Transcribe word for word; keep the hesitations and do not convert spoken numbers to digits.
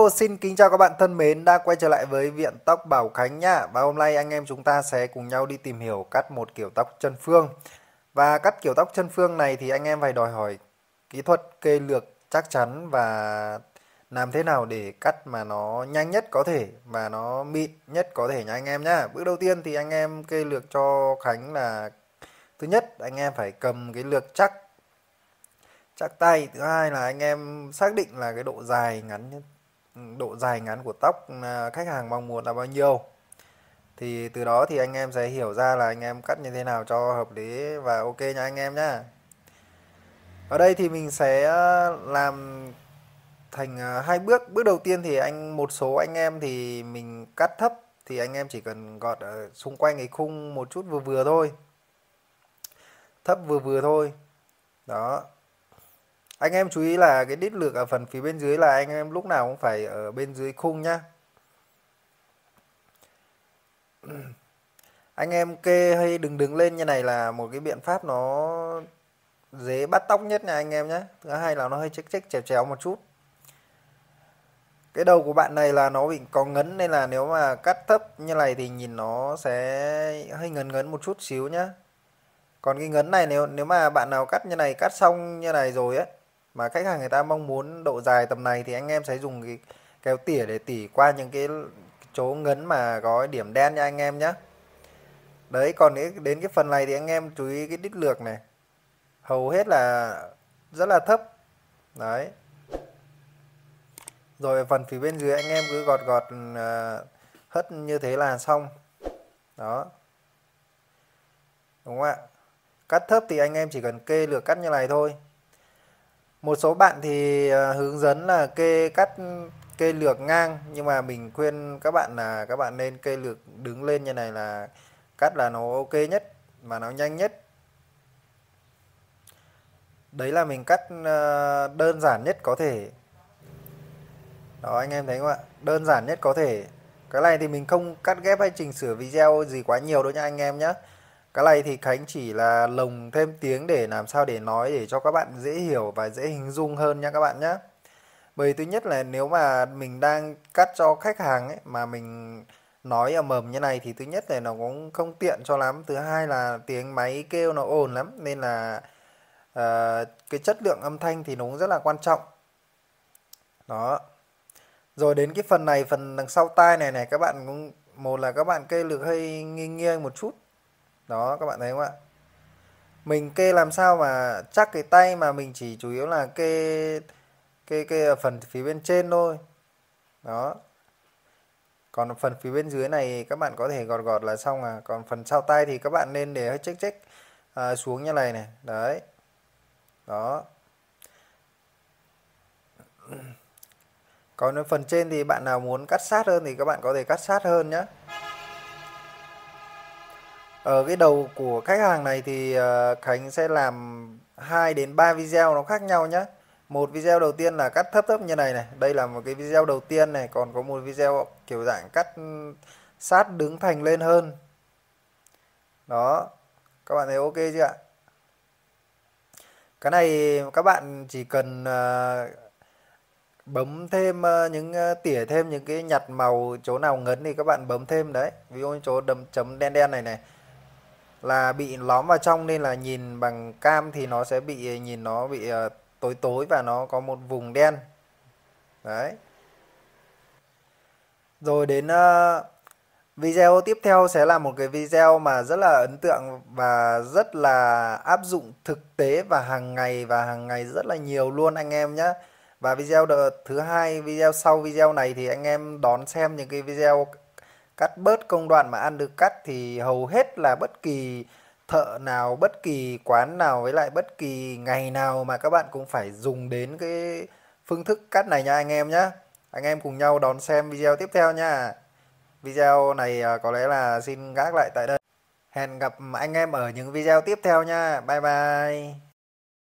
Hello, xin kính chào các bạn thân mến đã quay trở lại với Viện Tóc Bảo Khánh nhá. Và hôm nay anh em chúng ta sẽ cùng nhau đi tìm hiểu cắt một kiểu tóc chân phương. Và cắt kiểu tóc chân phương này thì anh em phải đòi hỏi kỹ thuật kê lược chắc chắn và làm thế nào để cắt mà nó nhanh nhất có thể và nó mịn nhất có thể nha anh em nhá. Bước đầu tiên thì anh em kê lược cho Khánh là thứ nhất anh em phải cầm cái lược chắc chắc tay. Thứ hai là anh em xác định là cái độ dài ngắn độ dài ngắn của tóc khách hàng mong muốn là bao nhiêu, thì từ đó thì anh em sẽ hiểu ra là anh em cắt như thế nào cho hợp lý và ok nha anh em nhá. Ở đây thì mình sẽ làm thành hai bước. Bước đầu tiên thì anh một số anh em thì mình cắt thấp, thì anh em chỉ cần gọt ở xung quanh cái khung một chút vừa vừa thôi, thấp vừa vừa thôi. Đó, anh em chú ý là cái đít lược ở phần phía bên dưới là anh em lúc nào cũng phải ở bên dưới khung nhá. Anh em kê hay đừng đứng lên như này là một cái biện pháp nó dễ bắt tóc nhất nha anh em nhé. Thứ hai là nó hơi chếch chếch chéo chéo một chút. Cái đầu của bạn này là nó bị có ngấn nên là nếu mà cắt thấp như này thì nhìn nó sẽ hơi ngấn ngấn một chút xíu nhá. Còn cái ngấn này nếu nếu mà bạn nào cắt như này, cắt xong như này rồi ấy mà khách hàng người ta mong muốn độ dài tầm này thì anh em sẽ dùng cái kéo tỉa để tỉ qua những cái chỗ ngấn mà có điểm đen nha anh em nhé. Đấy, còn đến cái phần này thì anh em chú ý cái đít lược này hầu hết là rất là thấp. Đấy, rồi phần phía bên dưới anh em cứ gọt gọt uh, hất như thế là xong. Đó, đúng không ạ? Cắt thấp thì anh em chỉ cần kê lược cắt như này thôi. Một số bạn thì uh, hướng dẫn là kê cắt kê lược ngang, nhưng mà mình khuyên các bạn là các bạn nên kê lược đứng lên như này là cắt là nó ok nhất mà nó nhanh nhất. Đấy là mình cắt uh, đơn giản nhất có thể. Đó, anh em thấy không ạ? Đơn giản nhất có thể. Cái này thì mình không cắt ghép hay chỉnh sửa video gì quá nhiều đâu nha anh em nhé. Cái này thì Khánh chỉ là lồng thêm tiếng để làm sao để nói để cho các bạn dễ hiểu và dễ hình dung hơn nha các bạn nhé. Bởi thứ nhất là nếu mà mình đang cắt cho khách hàng ấy, mà mình nói ầm ầm như này thì thứ nhất là nó cũng không tiện cho lắm. Thứ hai là tiếng máy kêu nó ồn lắm nên là uh, cái chất lượng âm thanh thì nó cũng rất là quan trọng. Đó. Rồi đến cái phần này, phần đằng sau tai này này, các bạn cũng một là các bạn kê lược hơi nghiêng nghiêng một chút. Đó, các bạn thấy không ạ? Mình kê làm sao mà chắc cái tay mà mình chỉ chủ yếu là kê kê kê ở phần phía bên trên thôi. Đó. Còn phần phía bên dưới này các bạn có thể gọt gọt là xong à. Còn phần sau tay thì các bạn nên để hơi check check à, xuống như này này. Đấy. Đó. Còn ở phần trên thì bạn nào muốn cắt sát hơn thì các bạn có thể cắt sát hơn nhé. Ở cái đầu của khách hàng này thì Khánh sẽ làm hai đến ba video nó khác nhau nhé. Một video đầu tiên là cắt thấp thấp như này này. Đây là một cái video đầu tiên này. Còn có một video kiểu dạng cắt sát đứng thành lên hơn. Đó. Các bạn thấy ok chưa ạ? Cái này các bạn chỉ cần bấm thêm những tỉa thêm những cái nhặt màu chỗ nào ngấn thì các bạn bấm thêm đấy. Ví dụ như chỗ đấm chấm đen đen này này là bị lóm vào trong nên là nhìn bằng cam thì nó sẽ bị nhìn nó bị uh, tối tối và nó có một vùng đen. Đấy. Rồi đến uh, video tiếp theo sẽ là một cái video mà rất là ấn tượng và rất là áp dụng thực tế và hàng ngày và hàng ngày rất là nhiều luôn anh em nhé. Và video thứ hai, video sau video này thì anh em đón xem những cái video cắt bớt công đoạn mà ăn được cắt thì hầu hết là bất kỳ thợ nào, bất kỳ quán nào với lại bất kỳ ngày nào mà các bạn cũng phải dùng đến cái phương thức cắt này nha anh em nhé. Anh em cùng nhau đón xem video tiếp theo nha. Video này có lẽ là xin gác lại tại đây. Hẹn gặp anh em ở những video tiếp theo nha. Bye bye.